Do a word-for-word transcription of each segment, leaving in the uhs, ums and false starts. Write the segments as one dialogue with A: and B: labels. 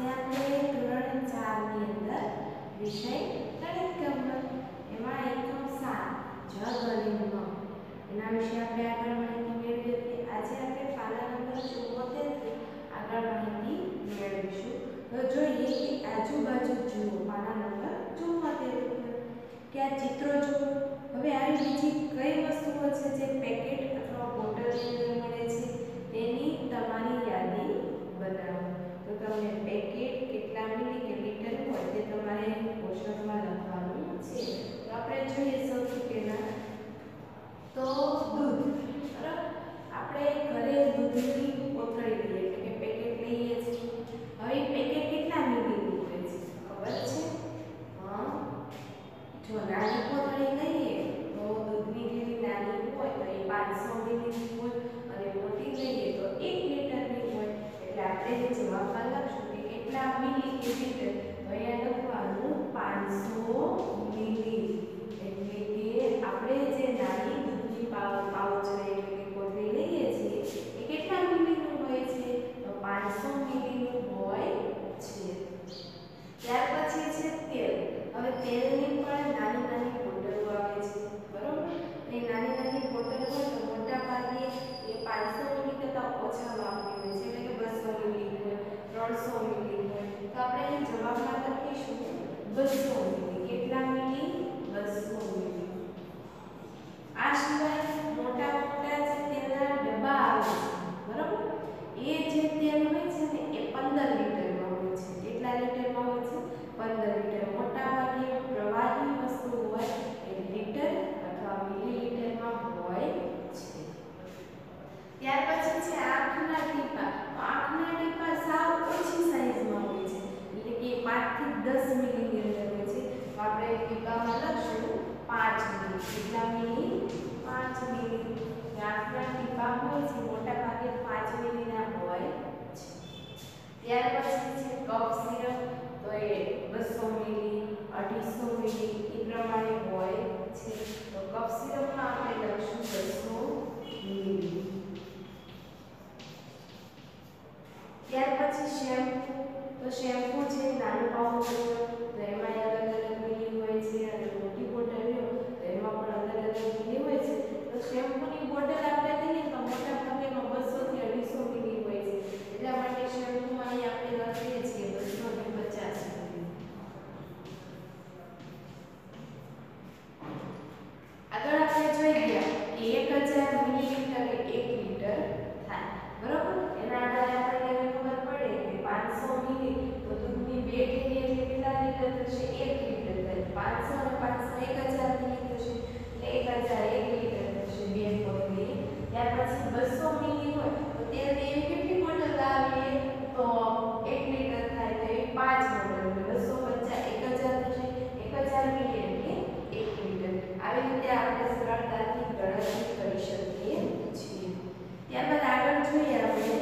A: આજે આપણે ધોરણ ચાર ની અંદર વિષય ગણિત ગમત એમાં એકમ સાત જગ અને મ એના વિશે આપણે આગળ માહિતી મેળવી હતી. આજે આપણે પાના નંબર ચુમ્મોતેર થી આગળ માહિતી મેળવીશું. તો જોઈએ કે આજુબાજુ જુઓ પાના નંબર ચુમ્મોતેર ઉપર કે આ ચિત્રો જુઓ. હવે આવી બીજી કઈ વસ્તુઓ છે જે પેકેટ અથવા બોટલની અંદર મળે છે તેની તમારી યાદી બનાવો. તો તમને પેકેટ કેટલા મિલી કે લીટર હોય તે તમારે કોષ્ટકમાં લખવાનું છે. તો આપણે જોઈએ સૌથી પહેલા તો દૂધ. બરાબર, આપણે ઘરે દૂધની કોથળી લઈએ એટલે કે પેકેટ લઈએ છીએ. હવે પેકેટ કેટલા મિલીનું હોય છે ખબર છે? હા, જો નાની કોથળી લઈએ તો દૂધની જેવી નાની હોય તો એ પાંચસો મિલીની હોય અને મોટી લઈએ તો એક લીટરની હોય. એટલે આપણે જે જવાબમાં લખશું કે કેટલા મિલી કે લીટર, તો અહીંયા લખવાનું પાંચસો મિલી. એટલે કે આપણે જે નાની દૂધની પાઉચ એટલે કે કોથળી લઈએ છીએ એ કેટલા મિલીનું હોય છે? તો પાંચસો મિલીનું હોય છે. ત્યાર પછી છે તેલ. હવે તેલની પણ નાની નાની બોટલો આવે છે. બરોબર, એ નાની નાની બોટલ હોય તો મોટા ભાગે એ પાંચસો મિલી કરતાં ઓછા માપની હોય છે. એટલે કે બસો મિલી હોય, ત્રણસો મિલી હોય. તો આપણે અહીં જવાબમાં લખીશું બસો મિલી. કેટલા મિલી? બસો મિલી. આ સિવાય મોટા મોટા જે તેલના ડબ્બા આવે છે, બરોબર, એ જે તેલ હોય છે ને એ પંદર લીટરમાં હોય છે. કેટલા લીટરમાં હોય છે? પંદર લીટર. મોટા ભાગે પ્રવાહી વસ્તુ હોય એ લીટર અથવા મિલીલીટરમાં હોય છે. ત્યાર પછી છે આંખના ટીપા. આંખના ટીપા સાવ ઓછી સાઈઝમાં હોય છે. એટલે કે પાંચ થી દસ મિલીની અંદર હોય છે. તો આપણે ટીપામાં લખશું પાંચ મિલી. કેટલા મિલી? પાંચ મિલી. આંખના ટીપા હોય છે મોટા ભાગે પાંચ મિલીના હોય છે. ત્યાર પછી છે કફ સિરપ. તો એ બસો મિલી, અઢીસો મિલી એ પ્રમાણે હોય છે. તો કફ સિરપમાં આપણે લખશું બસો મિલી. ત્યાર પછી શેમ્પુ. તો શેમ્પુ છે નાનું પાઉચ હોય તો એમાં અલગ અલગ મિલી હોય છે અને મોટી બોટલ હોય તો એમાં પણ અલગ અલગ મિલી હોય છે. તો શેમ્પૂની બોટલ આપણે લઈએ તો મોટા ભાગે બસો થી અઢીસો મિલી હોય છે. એટલા માટે શેમ્પૂમાં અહીં આપણે લખીએ છીએ બસો ને પચાસ મિલી. આગળ આપણે જોઈ ગયા કે એક હજાર મિલીલીટર એક લીટર થાય. બરોબર, એના આધારે આપણને ખબર પડે કે પાંચસો મિલી તો દૂધની બે થેલી એટલે કેટલા લીટર થશે? એક લીટર થાય. પાંચસો અને પાંચસો એક હજાર મિલી થશે એટલે એક હજાર એક લીટર થશે બે બોટલ. ત્યાર પછી બસો મિલી હોય તો તેલની એવી કેટલી બોટલ આવે? તો એક લીટર થાય તો એ પાંચ બોટલ. બસો પચાસ એક હજાર થશે. એક હજાર મિલી એટલે એક લીટર. આવી રીતે આપણે સરળતાથી ગણતરી કરી શકીએ છીએ. ત્યારબાદ આગળ જોઈએ આપણે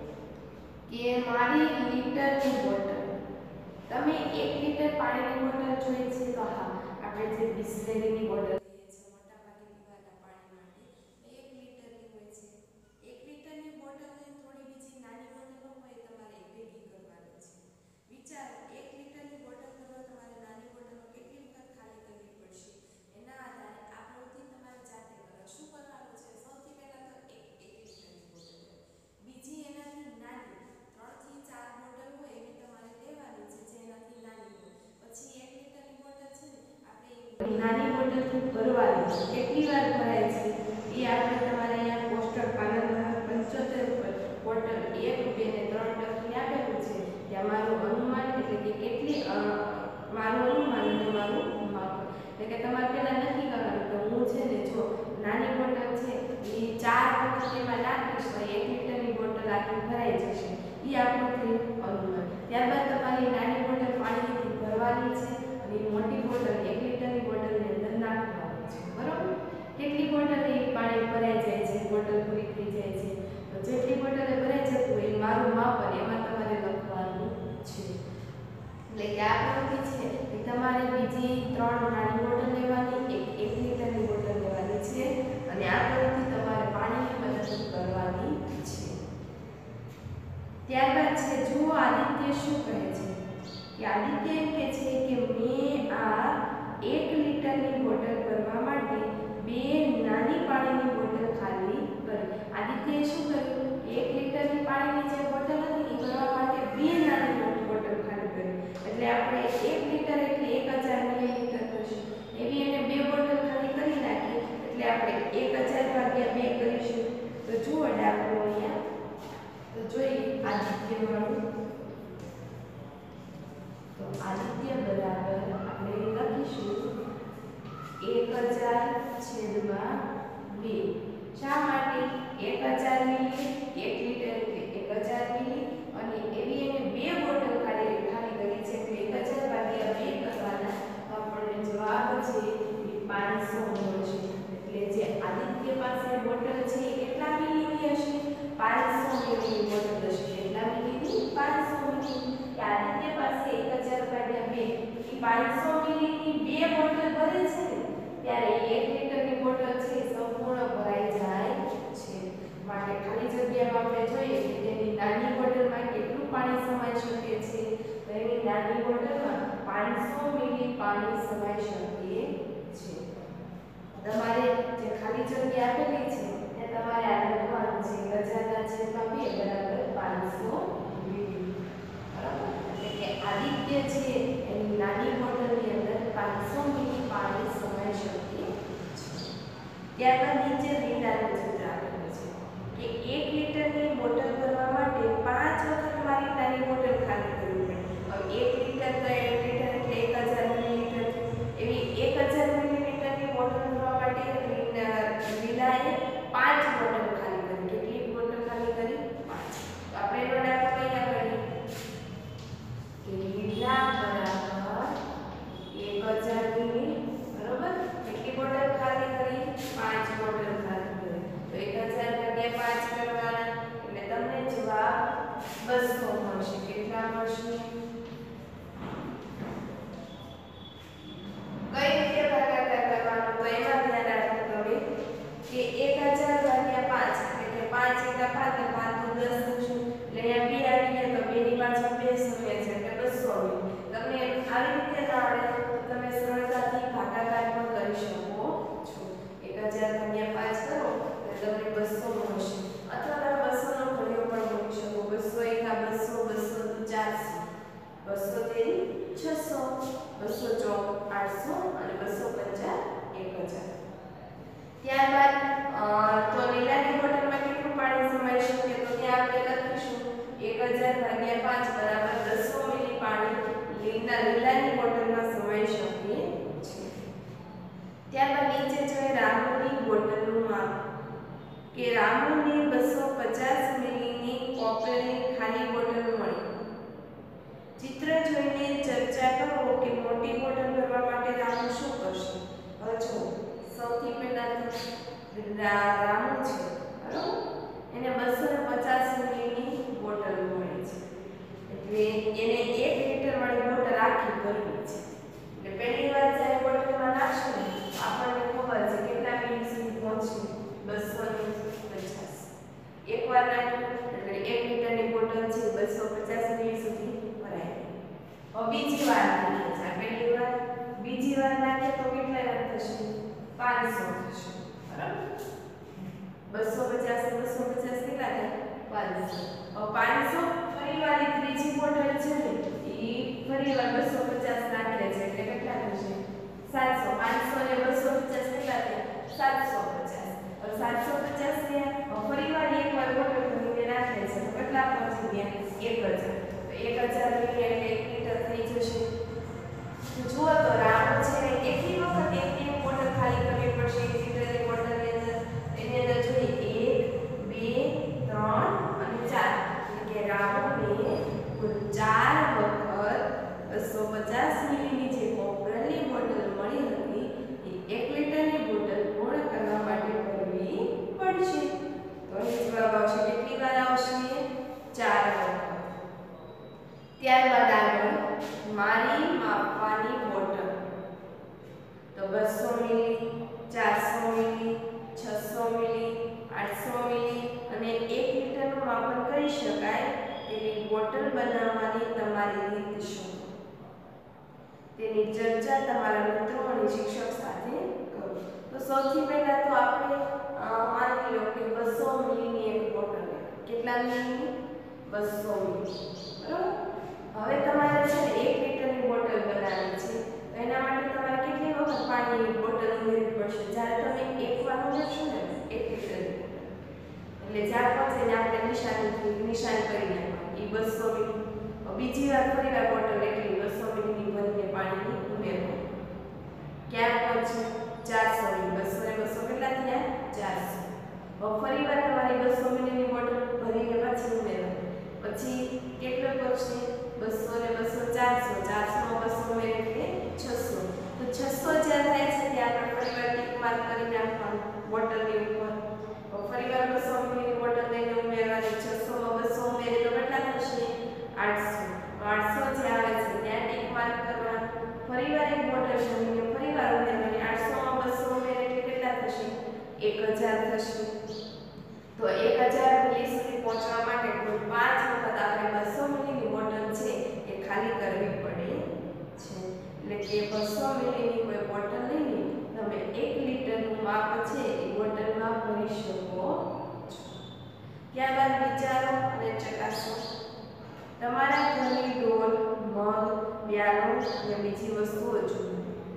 A: કે મારી લીટરની બોટલ. તમે એક લીટર પાણીની બોટલ જોઈ છે? તો હા, આપણે જે બિસ્લેરીની બોટલ લઈએ છીએ મોટા ભાગે પીવાના પાણી માટે એક લીટરની હોય છે. એક લીટરની બોટલને થોડી બીજી નાની બોટલો હોય તમારે ભેગી કરવાની છે. વિચારો, એક લીટરની બોટલ કરો તમારે નાની બોટલો કેટલી વખત ખાલી કરવી પડશે. એના આધારે આ પ્રવૃત્તિ તમારે જાતે કરો. શું કરવાનું છે? સૌથી પહેલા તો એક એક લીટરની બોટલ લો. બીજી એનાથી નાની ત્રણ થી ચાર બોટલ હોય એવી તમારે લેવાની છે જે એનાથી નાની હોય. પછી એક લીટરની બોટલ છે ને આપણે નાની બોટલથી ભરવાની છે. કેટલી વાર ભરાય છે એ આપણે તમારે અહીંયા પોસ્ટર પાના નંબર પંચોતેર ઉપર બોટલ એક, બે ને ત્રણ લખી આપેલું છે. ત્યાં મારું અનુમાન એટલે કે કેટલી મારું અનુમાન અને મારું માપ. એટલે કે તમારે પહેલા નક્કી કરવાનું કે હું છે ને જો નાની બોટલ છે એ ચાર વખત એમાં નાખીશ તો એક લીટરની બોટલ આખી ભરાઈ જશે. એ આપણું થયું અનુમાન. ત્યારબાદ તમારી નાની બોટલ પાણીથી ભરવાની છે અને મોટી બોટલ એક લીટરની બોટલની અંદર નાખવાની છે. બરોબર, કેટલી બોટલ એ પાણી ભરાઈ જાય છે, બોટલ પૂરી થઈ જાય છે. તો જેટલી બોટલે ભરાઈ જતું હોય એ મારું માપ એમાં તમારે લખવાનું છે. એટલે કે આ પ્રવૃત્તિ છે એ તમારે બીજી ત્રણ નાની બોટલ લેવાની, એક એક લીટરની બોટલ લેવાની છે અને આ પ્રવૃત્તિ તમારે પાણીની મદદથી કરવાની છે. ત્યારબાદ છે જુઓ આદિત્ય આદિત્ય શું કહે છે કે આદિત્ય એમ કહે છે કે મેં આ એક લીટરની બોટલ ભરવા માટે બે નાની પાણીની બોટલ ખાલી કરી. આદિત્યએ શું કર્યું? એક લીટરની પાણીની જે બોટલ હતી એ ભરવા માટે બે નાની બોટલ ખાલી કરી. એટલે આપણે એક લીટર એટલે એક હજાર મિલીલીટર થશે. એવી એને બે બોટલ ખાલી કરી નાખી એટલે આપણે એક હજાર ભાગ્યા બે કરીશું. તો જુઓ દાખલો અહીંયા, તો જોઈએ આદિત્ય વાળું. તો આદિત્ય બરાબર આપણે લખીશું એક હજાર છેદમાં બે. શા માટે? એક હજાર મિલી એક લીટર એટલે એક હજાર મિલી અને એવી એને બે બોટલ ખાલી ખાલી કરી છે એટલે એક હજાર ભાગ્યા બે કરવાના. આપણને જવાબ છે એ પાંચસો મળશે. એટલે જે આદિત્ય પાસે બોટલ છે એ કેટલા મિલીની હશે? પાંચસો મિલીની બોટલ હશે. કેટલા મિલીની? પાંચસો મિલી. આદિત્ય પાસે એક હજાર ભાગ્યા બે એ પાંચસો મિલીની બે બોટલ ભરે છે ત્યારે એક લીટરની બોટલ છે સંપૂર્ણ ભરાઈ જાય છે. માટે ખાલી જગ્યામાં આપણે જોઈએ કે તેની નાની બોટલમાં કેટલું પાણી સમાઈ શકે છે. તો એની નાની બોટલમાં પાંચસો મિલી પાણી સમાઈ શકે છે. તમારે જે ખાલી જગ્યા આપેલી છે તે તમારે આ લખવાનું છે એક હજાર ના છેદમાં બે બરાબર પાંચસો મિલી. બરાબર? એટલે કે આદિત્ય છે એની નાની બોટલની અંદર પાંચસો મિલી પાણી સમાઈ શકે છે. ત્યારબાદ નીચે લીલાનું ચિત્ર આપેલું છે કે એક લીટરની બોટલ ભરવા માટે પાંચ વખત મારી નાની બોટલ ખાલી કરવી પડે. હવે એક લીટર તો એક લીટર એટલે એક હજાર મિલીલીટર. એવી એક હજાર મિલીલીટરની બોટલ ભરવા માટે લીલાએ પાંચ બોટલ ખાલી કરી. કેટલી બોટલ ખાલી કરી? પાંચ. તો આપણે એનો દાખલો અહીંયા કરીએ કે લીલા બરાબર એક હજાર મિલી. બરોબર? કેટલી બોટલ ખાલી કરી? પાંચ બોટલ ખાલી કરી. તો એક હજાર ભાગ્યા પાંચ કરવાના એટલે તમને જવાબ બસો મળશે. કેટલા મળશે? કઈ રીતે ભાગાકાર કરવાનો? તો એમાં ધ્યાન રાખવું પડે કે એક હજાર ભાગ્યા પાંચ એટલે પાંચ એકા પાંચ ને પાંચ દુ દસ થશે. એટલે અહીંયા બે આવી ગયા તો બે ની પાછળ બે શૂન્ય છે એટલે બસો આવી. તમને આવી રીતે ના આવડે તો તમે સરળતાથી ભાગાકાર પણ કરી શકો છો. એક હજાર ભાગ્યા પાંચ કરો એટલે તમને બસો મળશે. અથવા તમે બસો નો ઘડિયો પણ મૂકી શકો. બસો એકા બસો, બસો દુ ચારસો, બસો તેરી છસો, બસો ચોક આઠસો અને બસો પંચા એક હજાર. ત્યારબાદ તો લીલાની બોટલમાં કેટલું પાણી સમાઈ શકે? તો ત્યાં આપણે લખીશું એક હજાર ભાગ્યા પાંચ બરાબર બસો મિલી પાણી લીલા લીલાની બોટલમાં સમાઈ શકે છે. ત્યારબાદ નીચે જોઈએ રામુની બોટલનું માપ કે રામુને બસો પચાસ મિલીની કોપરની ખાલી બોટલ મળી. ચિત્ર જોઈને ચર્ચા કરો કે મોટી બોટલ ભરવા માટે રામુ શું કરશે? હવે જો સૌથી પહેલા રામુ છે બરાબર, એને બસો પચાસ મિલીની બોટલ મળી છે એટલે એને એક લીટર વાળી બોટલ આખી ભરવી છે. એટલે પહેલી વાર જ્યારે બોટલમાં નાખશું ને આપણને ખબર છે કેટલા મિલી સુધી પહોંચશે? બસો પચાસ. એકવાર નાખ્યું એટલે એક લીટરની બોટલ છે બસો પચાસ મિલી સુધી ભરાઈ ગઈ. હવે બીજી વાર નાખીએ છીએ. પહેલી વાર બીજી વાર નાખીએ તો કેટલા વાર થશે? પાંચસો થશે. બરાબર? બસો પચાસ બસો પચાસ કેટલા થાય? પાંચસો. હવે પાંચસો ફરી વાર ત્રીજી બોટલ છે ને એ ફરી વાર બસો પચાસ નાખે છે એટલે કેટલા થશે? સાતસો. પાંચસો ને બસો પચાસ કેટલા થાય? સાતસો પચાસ. હવે સાતસો પચાસ ને ફરી વાર એક વાર બોટલ ભરીને નાખે છે તો કેટલા પહોંચી ગયા? એક હજાર. તો એક હજાર મિલી એટલે એક લીટર થઈ જશે. જુઓ તો રામુ છે ને કેટલી વખત એક એક બોટલ ખાલી કરવી પડશે? એક લીટરની બોટલની અંદર એની અંદર જોઈએ એક, બે, ત્રણ અને ચાર. એટલે કે રામુને કુલ ચાર વખત બસો પચાસ મિલીની જે કોપરની બોટલ મળી હતી એ એક લીટરની બોટલ પૂર્ણ કરવા માટે ભરવી પડશે. તો અહીં જવાબ આવશે. કેટલી વાર આવશે? ચાર વખત. ત્યારબાદ આગળ મારી માપવાની બોટલ. તો બસો મિલી, ચારસો મિલી, છસો મિલી, આઠસો મિલી અને એક લીટરનું માપન કરી શકાય તે તેવી બોટલ બનાવવાની તમારી રીત શું? તેની ચર્ચા તમારા મિત્રો અને શિક્ષક સાથે કરો. તો સૌથી પહેલા તો આપણે માની લો કે બસો મિલીની એક બોટલ. કેટલા મિલીની? બસો મિલી. બરાબર. હવે તમારે છે ને એક લીટરની બોટલ બનાવવી છે. તો એના માટે તમારે કેટલી વખત પાણીની બોટલ ઉમેરવી પડશે? જ્યારે તમે એક વાર ઉમેરશો ને એક લીટરની બોટલ, એટલે જ્યાં પહોંચે ને આપણે નિશાન નિશાન કરી નાખવાનું એ બસો મિલી. બીજી વાર ફરી વાર બોટલ એટલી બસો મિલીની ભરીને પાણીની ઉમેરવું. ક્યાં પહોંચે? ચારસો મિલી. બસો ને બસો કેટલા થયા? ચારસો. હવે ફરી વાર તમારી બસો મિલીની બોટલ ભરીને પાછી ઉમેરવાની. પછી કેટલો પડશે? બસો ને બસો ચારસો. ચારસો માં બસો ઉમેરે એટલે છસો. તો છસો જ્યાં થાય છે ત્યાં આપણે ફરી વાર ટીક માર્ક કરી નાખવાનું બોટલની ઉપર. ફરી વાર બસો મિલીની બોટલ લઈને ઉમેરવાની. છસો માં બસો ઉમેરે તો કેટલા થશે? આઠસો. આઠસો જે આવે છે ત્યાં ટીક માર્ક કરવાનું. ફરી વાર એક બોટલ ભરીને ફરી વાર ઉમેરવાની. આઠસો માં બસો ઉમેરે એટલે કેટલા થશે? એક હજાર થશે. તો એક હજાર મિલી સુધી પહોંચવા માટે કુલ પાંચ વખત આપણે બસો મિલીની બોટલ છે એ ખાલી કરવી પડે છે. એટલે કે બસો મિલીની કોઈ બોટલ લઈને તમે એક લીટરનું માપ છે એ બોટલમાં ભરી શકો છો. ત્યારબાદ વિચારો અને ચકાસો. તમારા ઘરની ડોલ, મગ, પ્યાલો અને બીજી વસ્તુઓ જુઓ.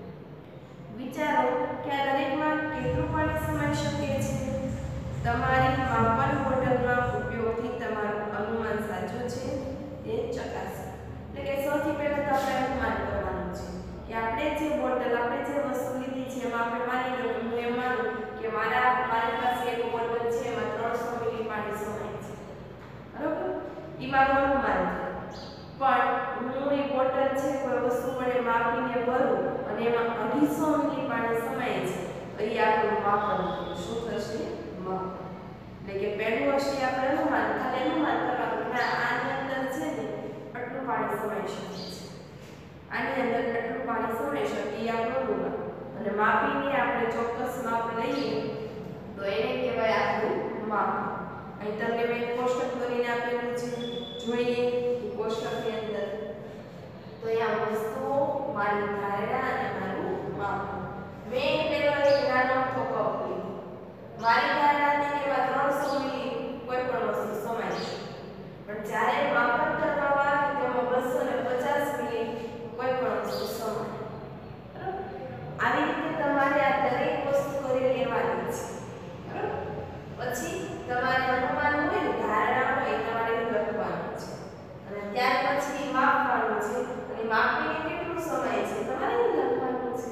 A: વિચારો કે આ દરેકમાં કેટલું પાણી સમાઈ શકે છે. તમારી માપન બોટલના ઉપયોગથી તમારું અનુમાન સાચું છે તે ચકાસો. એટલે કે સૌથી પહેલા તો આપણે અનુમાન કરવાનું છે કે આપણે જે બોટલ આપણે જે વસ્તુ લીધી છે એમાં આપણે માની લો કે હું એમ માનું કે મારા મારી પાસે એક બોટલ છે એમાં ત્રણસો મિલી પાણી સમાય છે. બરાબર? એ મારું અનુમાન છે. પણ હું એ બોટલ છે કોઈ વસ્તુ વડે માપીને ભરું અને એમાં અઢીસો મિલી પાણી સમાય છે તો એ આપણું માપન. શું થશે? માપન. એટલે કે પહેલું હશે આપણે અનુમાન. ખાલી અનુમાન કરવાનું કે આની અંદર છે ને આટલું પાણી સમાઈ શકે છે. આની અંદર આટલું પાણી સમાઈ શકે એ આપણું અનુમાન. અને માપીને આપણે ચોક્કસ માપ લઈએ તો એને કહેવાય આપણું માપ. અહીં તમને મેં કોષ્ટક કરીને આપેલું છે. જોઈએ એ કોષ્ટકની અંદર તો અહીંયા વસ્તુઓ, મારી ધારણા અને મારું માપ. મેં પેલો એક નાનો કપ લીધો. મારી ધારણા હતી કે ત્રણસો મિલી કોઈ પણ વસ્તુ સમાય છે. પણ જ્યારે માપન કરવામાં આવે તેમાં બસો ને પચાસ મિલી કોઈ પણ વસ્તુ સમાય. બરાબર? આવી રીતે તમારે આ દરેક વસ્તુ કરી લેવાની છે. બરાબર? પછી તમારે અનુમાન હોય ને ધારણા હોય તમારે લખવાનું છે. અને ત્યાર પછી માપવાનું છે. અને માપીને કેટલું સમાય છે તમારે લખવાનું છે.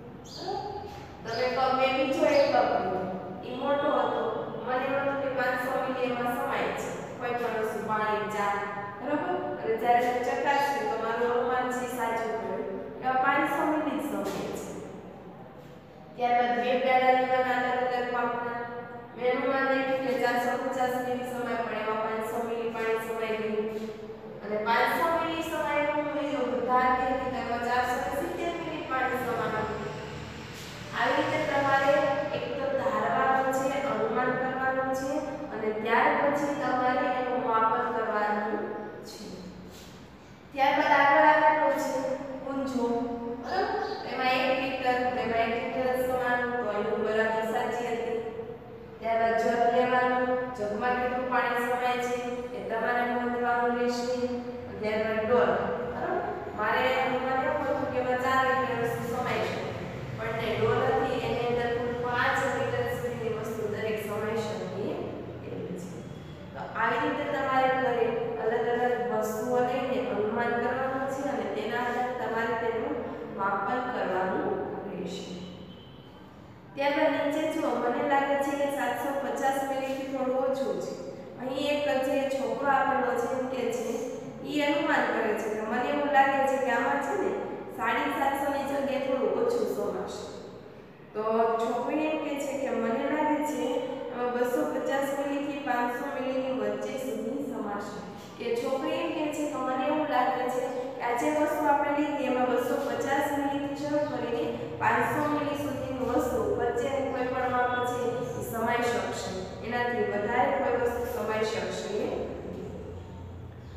A: તમે કપ મેં બીજો એક કપ લીધો. એ મોટો હતો. મને એમ હતું કે પાંચસો મિલી એમાં સમાય છે કોઈ પણ વસ્તુ, પાણી, ચા. બરાબર? અને જ્યારે ચકાસ્યું તો મારું અનુમાન છે સાચું થયું કે પાંચસો મિલી જ સમાય છે. ત્યારબાદ બે પ્યાલા લેવાના અલગ અલગ માપના. મેં અનુમાન રાખ્યું કે ચારસો પચાસ મિલી સમાય પણ એમાં પાંચસો મિલી પાણી સમાઈ ગયું. અને પાંચસો મિલી સમાયેલું મેં ધાર કરી તેમાં ચારસો સિત્તેર મિલી પાણી સમાવાનું. આવી રીતે તમારે એક તો ધારવાનું છે, અનુમાન કરવાનું છે અને ત્યાર પછી તમારે એનું માપન કરવાનું છે. ત્યારબાદ આગળ આપેલું છે ઊંજો. બરાબર? એમાં એક લીટર એમાં એક લીટર સમાન તો એનું બરાબર સાચી હતી. ત્યારબાદ જગ લેવાનું. જગમાં કેટલું પાણી સમાય છે એ તમારે નોંધવાનું રહેશે. ત્યારબાદ ડોલ. બરાબર? મારે અનુમાન એવું હતું કે એમાં ચાર લીટર સમાય છે પણ તે ડોલ હતી એની અંદર કુલ પાંચ લીટર સુધીની વસ્તુ દરેક સમાઈ શકે એવી છે. તો આવી રીતે તમારે ઘરે અલગ અલગ વસ્તુઓ લઈને અનુમાન કરવાનું છે અને તેના આધારે તમારે તેનું માપન કરવાનું રહેશે. ત્યારબાદ નીચે જુઓ. મને લાગે છે કે સાતસો પચાસ મિલીથી થોડું ઓછું છે. અહીં એક જે છોકરો આપેલો છે એમ કે છે એ અનુમાન કરે છે કે મને એવું લાગે છે કે આમાં છે ને સાડી સાતસો ની જગ્યાએ થોડું ઓછું સમાશે. તો છોકરી એમ કે છે કે મને લાગે છે આમાં બસો પચાસ મિલીથી પાંચસો મિલીની વચ્ચે સુધી સમાશે. કે છોકરી એમ કે છે કે મને એવું લાગે છે કે આ જે વસ્તુ આપણે લીધી એમાં બસો પચાસ મિલીથી શરૂ કરીને પાંચસો મિલી સુધીની વસ્તુ વચ્ચે કોઈ પણ માપ છે એ સમાઈ શકશે. એનાથી વધારે કોઈ વસ્તુ સમાઈ શકશે.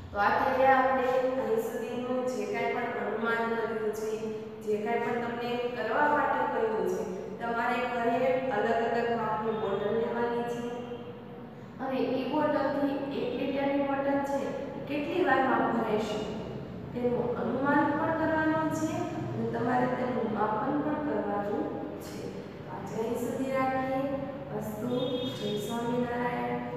A: તો આ થયા આપણે અહીં સુધીનું જે કાંઈ પણ અનુમાન કર્યું છે, જે કાંઈ પણ તમને કરવા માટે કહ્યું છે, તમારે ઘરે અલગ અલગ માપની બોટલ લેવાની છે અને એ બોટલથી એક લીટરની બોટલ છે કેટલી વારમાં ભરાઈશું તેનું અનુમાન પણ કરવાનું છે અને તમારે તેનું માપન પણ કરવાનું છે. તો આજે અહીં સુધી રાખીએ. અસ્તુ. જય સ્વામિનારાયણ.